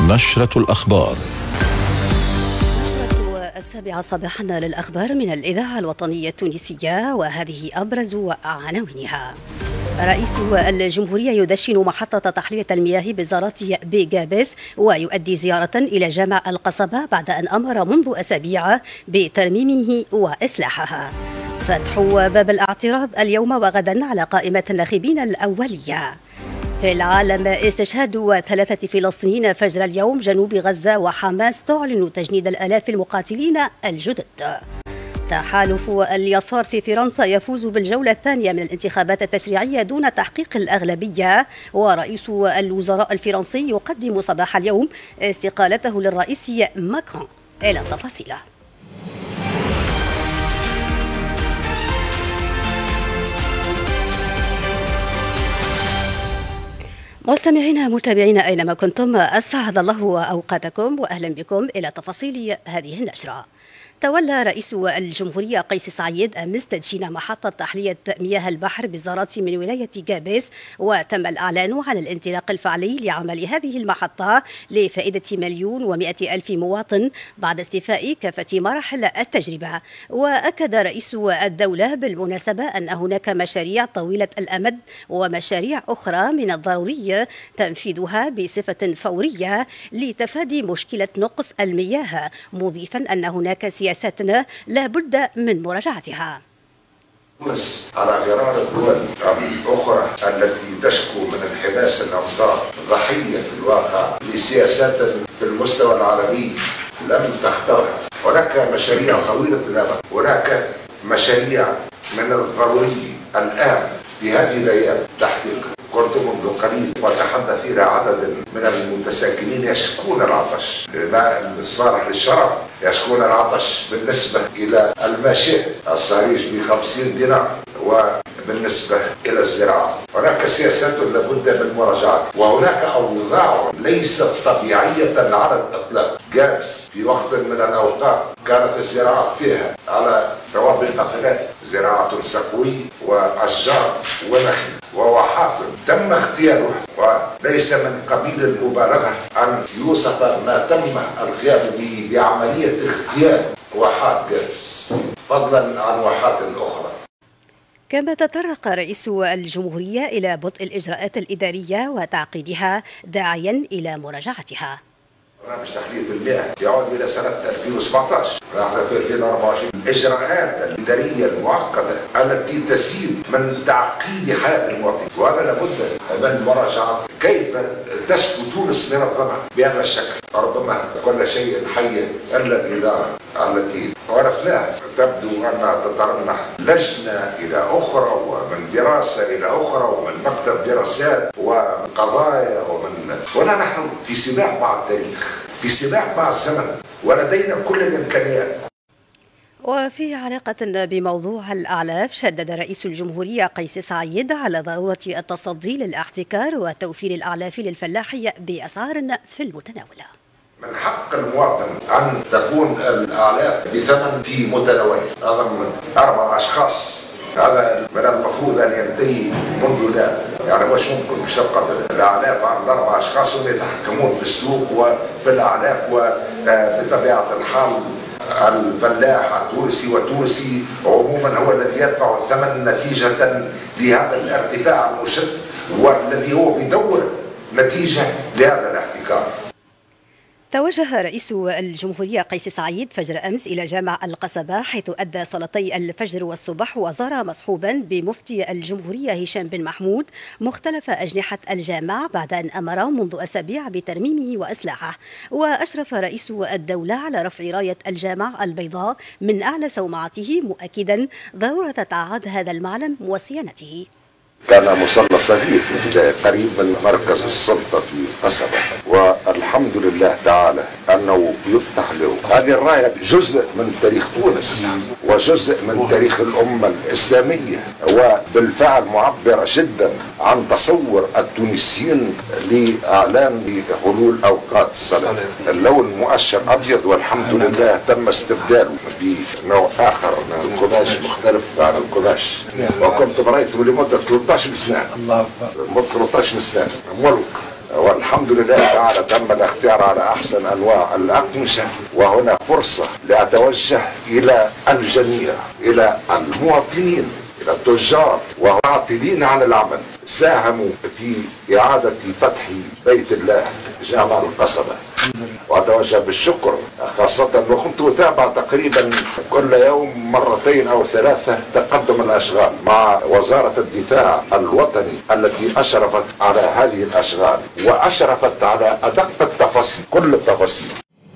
نشرة الأخبار. السابعة صباحا للأخبار من الإذاعة الوطنية التونسية، وهذه أبرز عناوينها. رئيس الجمهورية يدشن محطة تحلية المياه بزارة بيغابس ويؤدي زيارة إلى جامع القصبة بعد أن أمر منذ أسابيع بترميمه وإصلاحها. فتح باب الاعتراض اليوم وغدا على قائمة الناخبين الأولية. في العالم، استشهاد 3 فلسطينيين فجر اليوم جنوب غزة، وحماس تعلن تجنيد الآلاف المقاتلين الجدد. تحالف اليسار في فرنسا يفوز بالجولة الثانية من الانتخابات التشريعية دون تحقيق الأغلبية، ورئيس الوزراء الفرنسي يقدم صباح اليوم استقالته للرئيس ماكرون. إلى تفاصيله. مستمعينا متابعينا أينما كنتم، أسعد الله أوقاتكم وأهلا بكم إلى تفاصيل هذه النشرة. تولى رئيس الجمهورية قيس سعيد أمس تدشين محطة تحلية مياه البحر بالزارة من ولاية جابس، وتم الإعلان عن الانطلاق الفعلي لعمل هذه المحطة لفائدة 1,100,000 مواطن بعد استيفاء كافة مراحل التجربة. وأكد رئيس الدولة بالمناسبة أن هناك مشاريع طويلة الأمد ومشاريع أخرى من الضروري تنفيذها بصفة فورية لتفادي مشكلة نقص المياه، مضيفا أن هناك سياساتنا لا بد من مراجعتها. تونس على غرار الدول الأخرى التي تشكو من انحباس الأمطار ضحية في الواقع لسياسات في المستوى العالمي لم تختارها. هناك مشاريع طويلة الأمد، هناك مشاريع من الضروري الآن في هذه الأيام تحقيقها. كنت منذ قليل وتحدث إلى عدد من المتساكنين يشكون العطش، الماء الصالح للشراب، يشكون العطش بالنسبة إلى الماشية الصاريج ب50 دينار، وبالنسبة إلى الزراعة هناك سياسات لابد من مراجعتها، وهناك أوضاع ليست طبيعية على الإطلاق. جابس في وقت من الأوقات كانت الزراعة فيها على طوابق 3: زراعة سقوي وأشجار ونخل وواحات تم اغتيالها، وليس من قبيل المبالغة أن يوصف ما تم القيام به بعملية اغتيال واحات جابس فضلا عن واحات أخرى. كما تطرق رئيس الجمهورية إلى بطء الإجراءات الإدارية وتعقيدها، داعيا إلى مراجعتها. برنامج تحلية المياه يعود إلى سنة 2017، نحن في 2024. الإجراءات الإدارية المعقدة التي تزيد من تعقيد حياة المواطن، وهذا لابد من مراجعة. كيف تشكو تونس من الظمأ بهذا الشكل؟ ربما كل شيء حي إلا الإدارة التي عرفناها تبدو أنها تترنح لجنة إلى أخرى، ومن دراسة إلى أخرى، ومن مكتب دراسات ومن قضايا ولا نحن في سباق مع التاريخ، في سباق مع الزمن، ولدينا كل الإمكانيات. وفي علاقة بموضوع الأعلاف، شدد رئيس الجمهورية قيس سعيد على ضرورة التصدي للاحتكار وتوفير الأعلاف للفلاح بأسعار في المتناول. من حق المواطن أن تكون الأعلاف بثمن في متناوله. هذا من 4 أشخاص، هذا من المفروض أن ينتهي منذ الآن. يعني مش ممكن مش تبقى الأعلاف عند 4 أشخاص هم يتحكمون في السوق وفي الأعلاف. وبطبيعة الحال الفلاح التونسي عموما هو الذي يدفع الثمن نتيجة لهذا الارتفاع المشد، والذي هو بدوره نتيجة لهذا الاحتكار. توجه رئيس الجمهورية قيس سعيد فجر أمس إلى جامع القصبة، حيث أدى صلاتي الفجر والصبح، وزار مصحوبا بمفتي الجمهورية هشام بن محمود مختلف أجنحة الجامع بعد أن أمر منذ أسابيع بترميمه وإصلاحه. وأشرف رئيس الدولة على رفع راية الجامع البيضاء من أعلى صومعته، مؤكدا ضرورة تعهد هذا المعلم وصيانته. كان مصلى صغير في البداية قريب من مركز السلطة في قصبة، والحمد لله تعالى أنه يفتح له. هذه الراية جزء من تاريخ تونس وجزء من تاريخ الأمة الإسلامية، وبالفعل معبرة جدا عن تصور التونسيين لإعلان حلول أوقات الصلاة. اللون مؤشر أبيض، والحمد لله تم استبداله بنوع آخر من القماش مختلف عن القماش، وكنت برأيته لمدة 13 سنة. الله أكبر. 13 سنة ملك. والحمد لله تعالى تم الاختيار على أحسن أنواع الأقمشة. وهنا فرصة لأتوجه إلى الجميع، إلى المواطنين، إلى التجار والعاطلين عن العمل ساهموا في إعادة فتح بيت الله جامع القصبة، وأتوجه بالشكر خاصة وكنت أتابع تقريبا كل يوم مرتين أو ثلاثة تقدم الأشغال مع وزارة الدفاع الوطني التي أشرفت على هذه الأشغال وأشرفت على أدق التفاصيل، كل التفاصيل.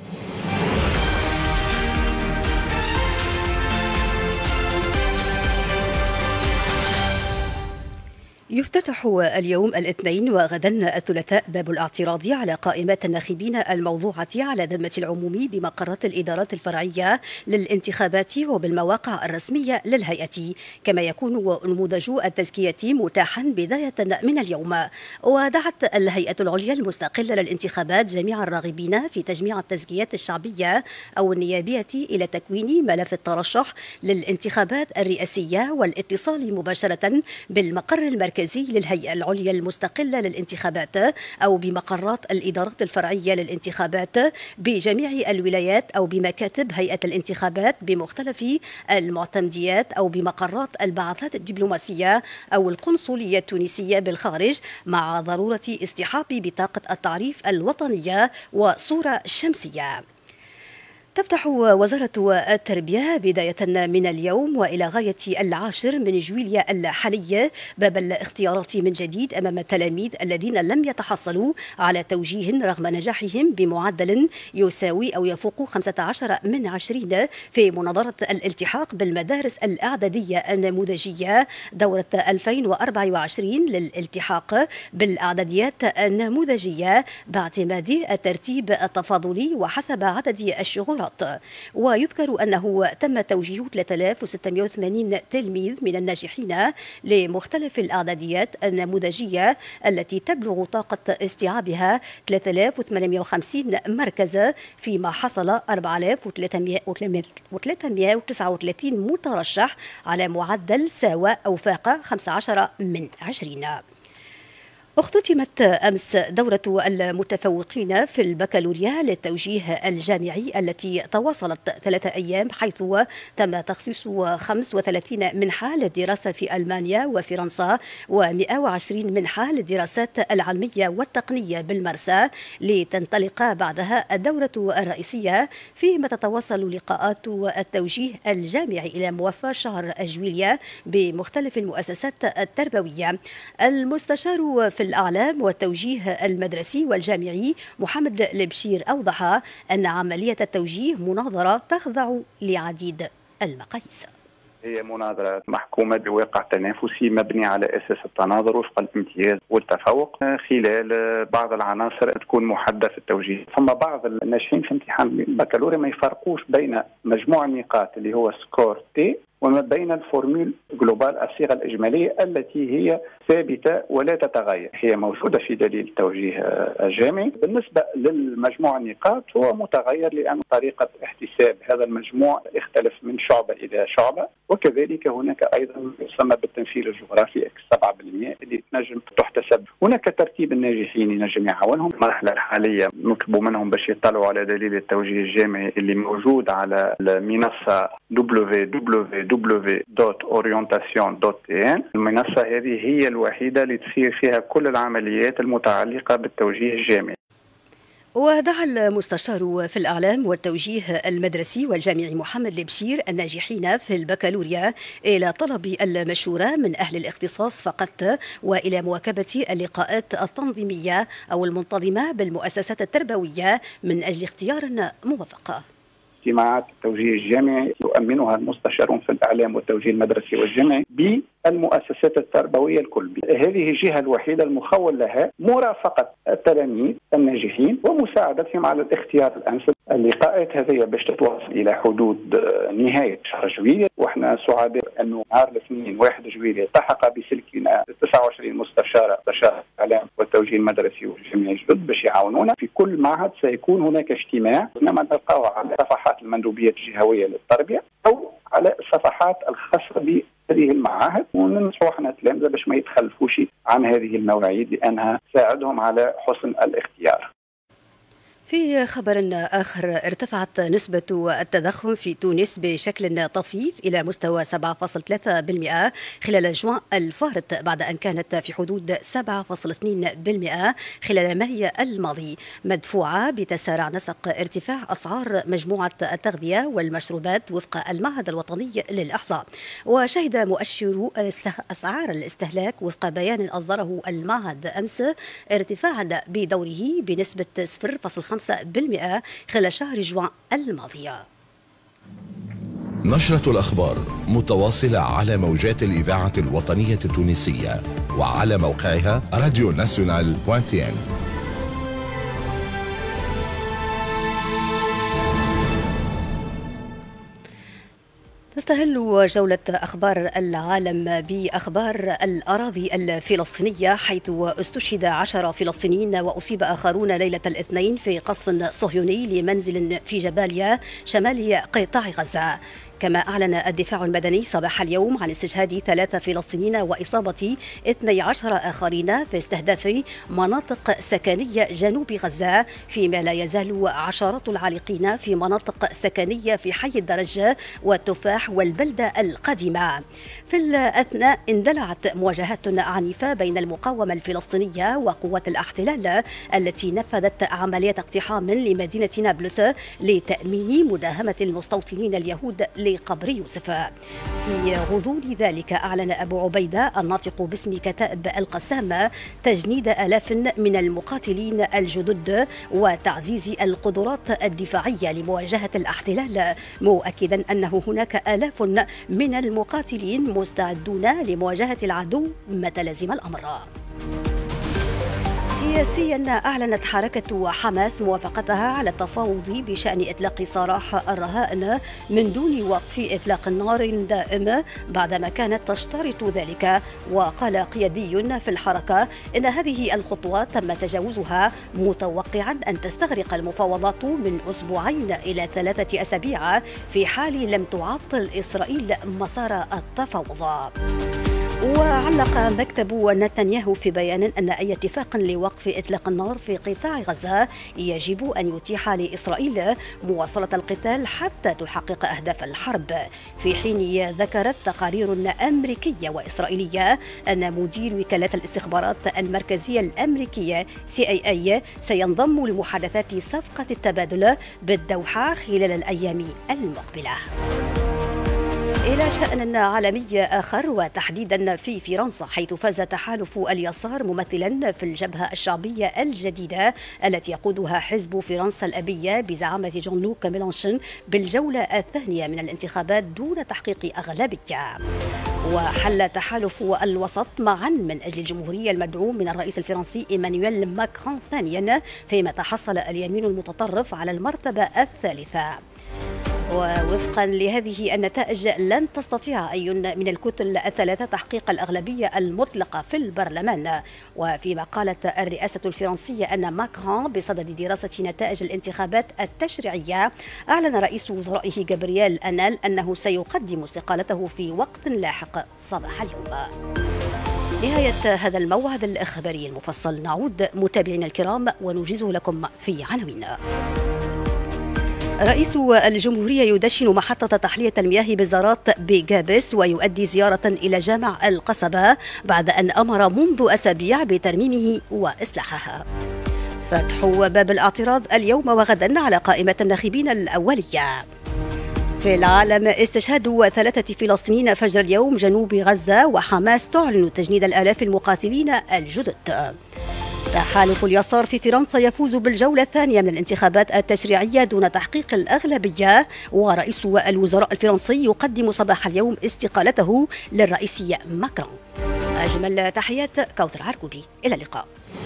يفتتح اليوم الاثنين وغدا الثلاثاء باب الاعتراض على قائمات الناخبين الموضوعة على ذمة العموم بمقرات الإدارات الفرعية للانتخابات وبالمواقع الرسمية للهيئة، كما يكون نموذج التزكية متاحا بداية من اليوم. ودعت الهيئة العليا المستقلة للانتخابات جميع الراغبين في تجميع التزكيات الشعبية أو النيابية إلى تكوين ملف الترشح للانتخابات الرئاسية والاتصال مباشرة بالمقر المركزي للهيئة العليا المستقلة للانتخابات أو بمقرات الإدارات الفرعية للانتخابات بجميع الولايات أو بمكاتب هيئة الانتخابات بمختلف المعتمديات أو بمقرات البعثات الدبلوماسية أو القنصلية التونسية بالخارج، مع ضرورة اصطحاب بطاقة التعريف الوطنية وصورة شمسية. تفتح وزارة التربية بداية من اليوم وإلى غاية 10 من جويليا الحالي باب الاختيارات من جديد أمام التلاميذ الذين لم يتحصلوا على توجيه رغم نجاحهم بمعدل يساوي أو يفوق 15 من 20 في مناظرة الالتحاق بالمدارس الإعدادية النموذجية دورة 2024 للالتحاق بالإعداديات النموذجية باعتماد الترتيب التفاضلي وحسب عدد الشهورات. ويذكر أنه تم توجيه 3680 تلميذ من الناجحين لمختلف الإعداديات النموذجية التي تبلغ طاقة استيعابها 3850 مركز، فيما حصل 4339 مترشح على معدل ساوى أو فاق 15 من 20. اختتمت أمس دورة المتفوقين في البكالوريا للتوجيه الجامعي التي تواصلت 3 أيام، حيث تم تخصيص 35 منحة للدراسة في ألمانيا وفرنسا و120 منحة للدراسات العلمية والتقنية بالمرسى، لتنطلق بعدها الدورة الرئيسية، فيما تتواصل لقاءات التوجيه الجامعي إلى موفى شهر جويليا بمختلف المؤسسات التربوية. المستشار في الأعلام والتوجيه المدرسي والجامعي محمد البشير أوضح أن عملية التوجيه مناظرة تخضع لعديد المقاييس. هي مناظرة محكومة بواقع تنافسي مبني على أساس التناظر وفق الامتياز والتفوق، خلال بعض العناصر تكون محددة في التوجيه. ثم بعض الناجحين في امتحان البكالوريا ما يفرقوش بين مجموع النقاط اللي هو سكور تي وما بين الفورمول جلوبال الصيغة الإجمالية التي هي ثابتة ولا تتغير، هي موجودة في دليل التوجيه الجامعي. بالنسبة للمجموع النقاط هو متغير لأن طريقة احتساب هذا المجموع يختلف من شعبة إلى شعبة، وكذلك هناك أيضا يسمى بالتمثيل الجغرافي X 7% اللي تنجم تحتسب. هناك ترتيب الناجحين ينجم يعاونهم. المرحلة الحالية نطلب منهم باش يطلعوا على دليل التوجيه الجامعي اللي موجود على المنصة www.orientation.tn. المنصة هذه هي الوحيدة اللي تصير فيها كل العمليات المتعلقة بالتوجيه الجامعي. ودعا المستشار في الأعلام والتوجيه المدرسي والجامعي محمد البشير الناجحين في البكالوريا إلى طلب المشورة من أهل الاختصاص فقط، وإلى مواكبة اللقاءات التنظيمية أو المنتظمة بالمؤسسات التربوية من أجل اختيار موفق. اجتماعات التوجيه الجامعي يؤمنها المستشارون في الإعلام والتوجيه المدرسي والجامعي بالمؤسسات التربوية الكل. هذه الجهة الوحيدة المخول لها مرافقة التلاميذ الناجحين ومساعدتهم على الاختيار الأنسب. اللقاءات هذه باش تتواصل إلى حدود نهاية شهر جويلية، وإحنا سعداء أنه نهار الاثنين 1 جويلية التحق بسلكنا 29 مستشار الإعلام والتوجيه المدرسي والجامعي الجدد باش يعاونونا. في كل معهد سيكون هناك اجتماع، إنما نلقاوه على صفحات المندوبيات الجهوية للتربية أو على الصفحات الخاصة هذه المعاهد، وننصحوا احنا التلامذة باش ما يتخلفوش عن هذه المواعيد لأنها تساعدهم على حسن الاختيار. في خبر آخر، ارتفعت نسبة التضخم في تونس بشكل طفيف إلى مستوى 7.3% خلال جوان الفارط، بعد أن كانت في حدود 7.2% خلال مايو الماضي، مدفوعة بتسارع نسق ارتفاع أسعار مجموعة التغذية والمشروبات وفق المعهد الوطني للإحصاء. وشهد مؤشر أسعار الاستهلاك وفق بيان أصدره المعهد أمس ارتفاعا بدوره بنسبة 0.5% خلال شهر جوان الماضية. نشرة الأخبار متواصلة على موجات الإذاعة الوطنية التونسية وعلى موقعها radionational.tn. نستهل جولة أخبار العالم بأخبار الأراضي الفلسطينية، حيث استشهد 10 فلسطينيين وأصيب آخرون ليلة الاثنين في قصف صهيوني لمنزل في جباليا شمال قطاع غزة. كما أعلن الدفاع المدني صباح اليوم عن استشهاد 3 فلسطينيين وإصابة 12 آخرين في استهداف مناطق سكنية جنوب غزة، فيما لا يزال عشرات العالقين في مناطق سكنية في حي الدرج والتفاح والبلدة القديمة. في الأثناء اندلعت مواجهات عنيفة بين المقاومة الفلسطينية وقوات الاحتلال التي نفذت عملية اقتحام لمدينة نابلس لتأمين مداهمة المستوطنين اليهود لقبر يوسف. في غضون ذلك أعلن أبو عبيدة الناطق باسم كتائب القسام تجنيد آلاف من المقاتلين الجدد وتعزيز القدرات الدفاعية لمواجهة الاحتلال، مؤكدا أنه هناك آلاف من المقاتلين مستعدون لمواجهة العدو متى لزم الأمر. سياسيا، أعلنت حركة حماس موافقتها على التفاوض بشأن إطلاق سراح الرهائن من دون وقف إطلاق النار دائم بعدما كانت تشترط ذلك. وقال قيادي في الحركة إن هذه الخطوة تم تجاوزها، متوقعا أن تستغرق المفاوضات من 2 إلى 3 أسابيع في حال لم تعطل إسرائيل مسار التفاوض. وعلق مكتب نتنياهو في بيان أن أي اتفاق لوقف إطلاق النار في قطاع غزة يجب أن يتيح لإسرائيل مواصلة القتال حتى تحقق أهداف الحرب، في حين ذكرت تقارير أمريكية وإسرائيلية أن مدير وكالة الاستخبارات المركزية الأمريكية CIA سينضم لمحادثات صفقة التبادل بالدوحة خلال الأيام المقبلة. إلى شأن عالمي آخر، وتحديدا في فرنسا، حيث فاز تحالف اليسار ممثلا في الجبهة الشعبية الجديدة التي يقودها حزب فرنسا الأبية بزعامة جون لوك ميلانشون بالجولة الثانية من الانتخابات دون تحقيق أغلبية. وحل تحالف الوسط معا من أجل الجمهورية المدعوم من الرئيس الفرنسي إيمانويل ماكرون ثانيا، فيما تحصل اليمين المتطرف على المرتبة الثالثة. ووفقا لهذه النتائج لن تستطيع أي من الكتل الثلاثة تحقيق الأغلبية المطلقة في البرلمان. وفيما قالت الرئاسة الفرنسية أن ماكرون بصدد دراسة نتائج الانتخابات التشريعية، أعلن رئيس وزرائه جابرييل أنال أنه سيقدم استقالته في وقت لاحق صباح اليوم. نهاية هذا الموعد الإخباري المفصل، نعود متابعينا الكرام ونوجزه لكم في عناوين. رئيس الجمهورية يدشن محطة تحلية المياه بزارات بجابس ويؤدي زيارة إلى جامع القصبة بعد أن أمر منذ أسابيع بترميمه وإصلاحها. فتح باب الاعتراض اليوم وغدا على قائمة الناخبين الأولية. في العالم، استشهاد 3 فلسطينيين فجر اليوم جنوب غزة، وحماس تعلن تجنيد الآلاف المقاتلين الجدد. تحالف اليسار في فرنسا يفوز بالجولة الثانية من الانتخابات التشريعية دون تحقيق الأغلبية، ورئيس الوزراء الفرنسي يقدم صباح اليوم استقالته للرئيس ماكرون. أجمل تحيات كوثر عرقوبي، إلى اللقاء.